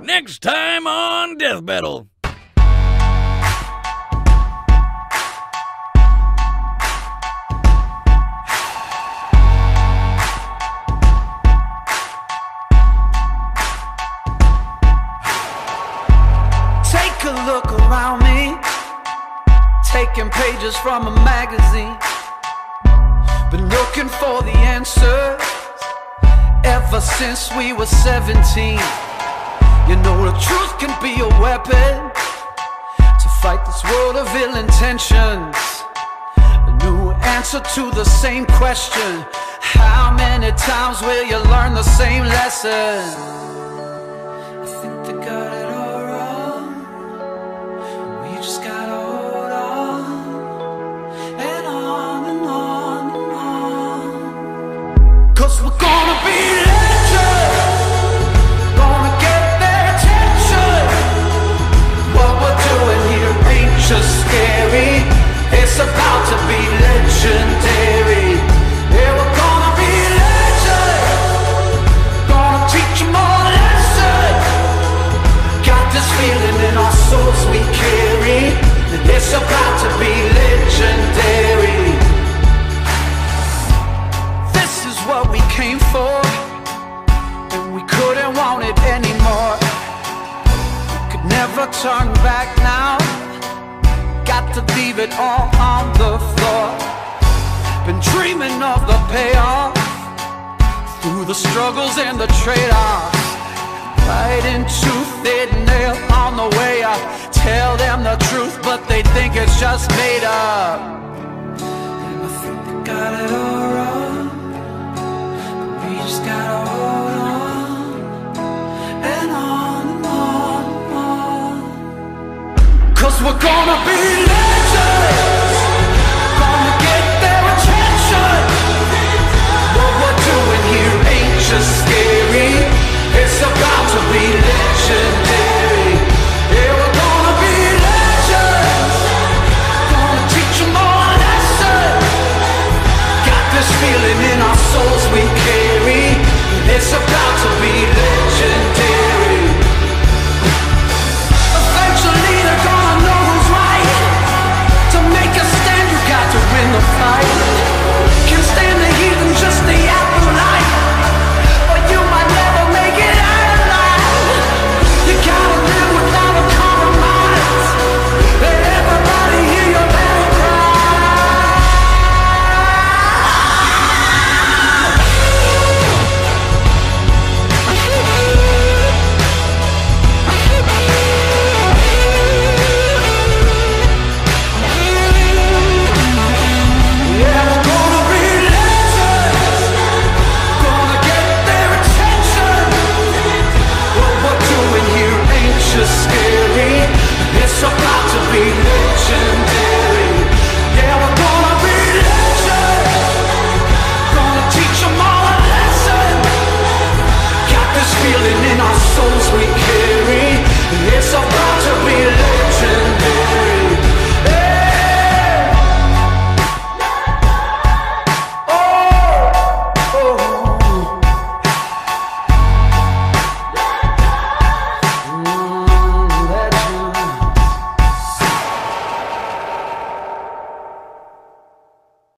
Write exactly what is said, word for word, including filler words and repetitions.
Next time on Death Metal. Take a look around me, taking pages from a magazine. Been looking for the answers ever since we were seventeen. You know the truth can be a weapon to fight this world of ill intentions. A new answer to the same question: how many times will you learn the same lesson? I think they got it all wrong. We just gotta hold on and on and on and on. 'Cause we're gonna be legends, gonna get their attention. What we're doing here ain't just scary, it's about to be legendary. Yeah, we're gonna be legends, gonna teach them all a lesson. Got this feeling in our souls we carry, that it's about to be legendary. This is what we came for, and we couldn't want it anymore. We could never turn back now, got to leave it all on the floor. Been dreaming of the payoff, through the struggles and the trade-offs. Fighting tooth and nail on the way up. Tell them the truth, but they think it's just made up. And I think they got it all wrong, but we just gotta hold on and on and on and on. 'Cause we're gonna be